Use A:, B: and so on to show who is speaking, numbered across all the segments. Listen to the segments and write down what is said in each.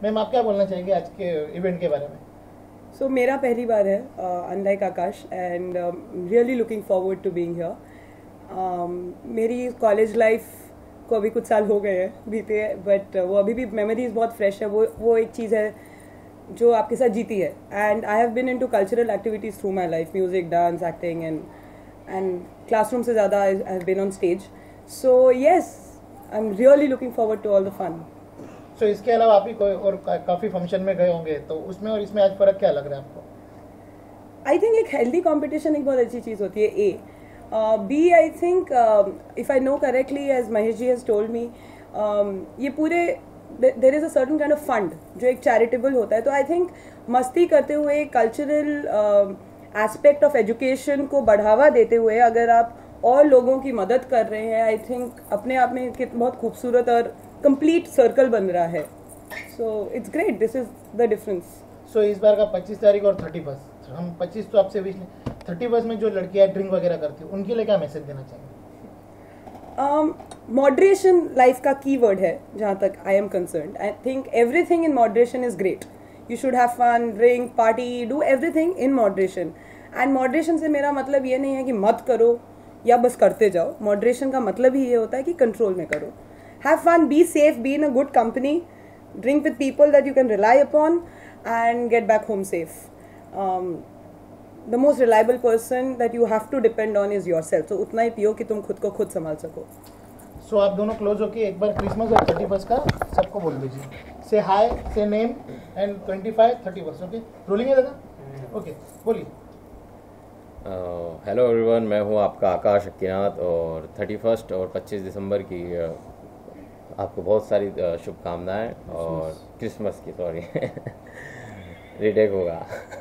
A: Ma'am आप क्या बोलना चाहेंगे आज के इवेंट के बारे में?
B: सो मेरा पहली बार है unlike Akash and really looking forward to being here. मेरी कॉलेज लाइफ को अभी कुछ साल हो गए हैं बीते हैं, बट वो अभी भी मेमोरीज बहुत फ्रेश है। वो एक चीज़ है जो आपके साथ जीती है। And I have been into cultural activities through my life, music, dance, acting and classroom से ज़्यादा I have been on stage. So yes, I am really looking forward to all the fun.
A: So इसके अलावा आप ही कोई और काफ़ी function में गए होंगे, तो उसमें और इसमें आज फ़र्क क्या लग रहा है आपको?
B: आई थिंक एक हेल्दी कॉम्पिटिशन एक बहुत अच्छी चीज़ होती है। A B, I think if I know correctly, as Mahesh ji has told me, ये पूरे there is a certain kind of fund जो एक चैरिटेबल होता है। तो आई थिंक मस्ती करते हुए कल्चरल एस्पेक्ट ऑफ एजुकेशन को बढ़ावा देते हुए अगर आप और लोगों की मदद कर रहे हैं, आई थिंक अपने आप में बहुत खूबसूरत और कंप्लीट सर्कल बन रहा है। So it's great, this is the difference.
A: So इस बार का 25 तारीख और 31, हम 25 तो आपसे विश नहीं, 31 में जो लड़कियां ड्रिंक वगैरह करती हैं उनके लिए क्या मैसेज देना चाहेंगे?
B: मॉडरेशन लाइफ का की वर्ड है जहाँ तक I am concern. I think everything in moderation is great. You should have fun, drink, party, do everything in moderation. And moderation से मेरा मतलब ये नहीं है कि मत करो या बस करते जाओ। मॉडरेशन का मतलब ही ये होता है कि कंट्रोल में करो। Have fun, be safe, be in a good company, drink with people that you can rely upon and get back home safe. The most reliable person that you have to depend on is yourself. तो उतना ही पियो कि तुम खुद को खुद संभाल सको।
A: सो आप दोनों क्लोज होके एक बार क्रिसमस और 31 का सबको बोल दीजिए। से हाय, से नेम एंड 25, 31। ओके, रोलिंग है दादा? ओके, बोलिए।
C: हेलो एवरीवन, मैं हूँ आपका आकाश अक्कीनाथ और 31 और 25 दिसंबर की आपको बहुत सारी शुभकामनाएं और क्रिसमस की, सॉरी रिटेक होगा।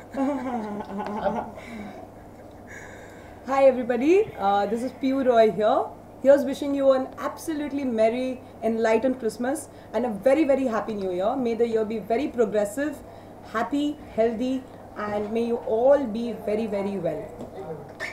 B: Hi everybody, this is Piyu Roy here. Here's wishing you an absolutely merry, enlightened Christmas and a very, very happy New Year. May the year be very progressive, happy, healthy, and may you all be very, very well.